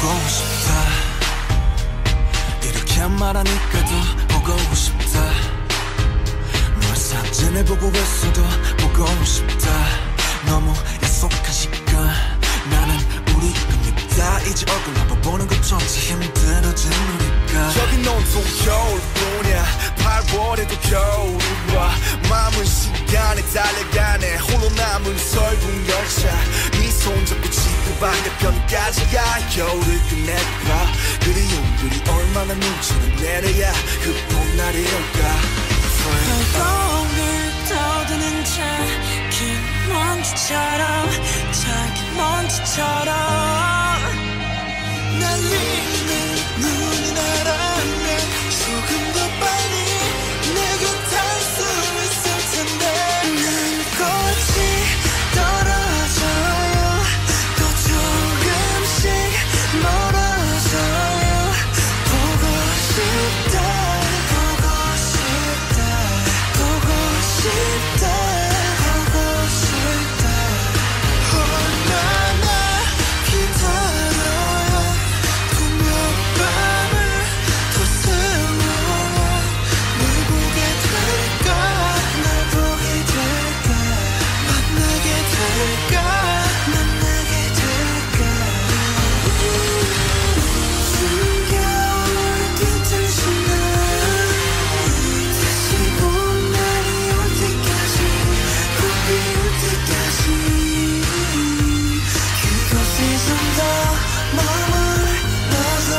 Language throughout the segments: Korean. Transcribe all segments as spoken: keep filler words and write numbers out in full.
보고 싶다. 이렇게 말하니까 더 보고 싶다. 널 사진해보고 있어도 보고 싶다. 너무 약속한 시간 나는 우리 겁니다. 이제 얼굴 한번 보는 것조차 힘들어진 우리가. 여긴 온통 겨울뿐이야. 팔월에도 겨울이 와. 마음은 시간에 달려가네. 홀로 남은 설국 열차. 네 손잡고 지구 반대편까지 가. 겨울을 끝내봐. 그리움들이 얼마나 눈치를 내려야 그 봄날이 올까. 발동을 떠드는 작은 먼지처럼 작은 먼지처럼 날리는 눈이 날아오면 조금 더 빨리 내게 닿을 수 있을 텐데. 난 꽃이 떨어져요. 또 조금씩 멀어져요. 보고 싶다 보고 싶다 보고 싶다 보고 싶다. 얼마나 기다려요. 분명 밤을 더 세워요. 널 보게 될까 날 보게 될까 만나게 될까 만나게 될까. 숨겨올 듯한 신나 다시 봄날이 올 때까지 봄이 올 때까지 그곳에 좀 더 머물러서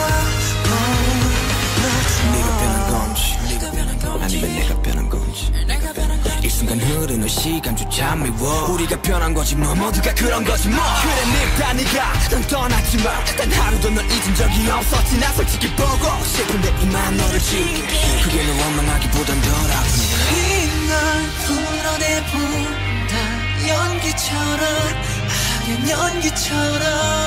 네가 변한 머물러서 건지 네가 변한 건지 아니면 내가 변한 건지. 내가 변한 건지 이 순간 흐르는 시간조차 미워. 우리가 변한 거지 뭐 모두가 그런 거지 뭐. 그래 네가 네가 난 떠났지만 단 하루도 널 잊은 적이 없었지. 나 솔직히 보고 싶은데 이만 너를 지울게. 그게 널 원망하기보단 덜 아프니까. 이날 풀어내본다. 연기처럼 하얀 연기처럼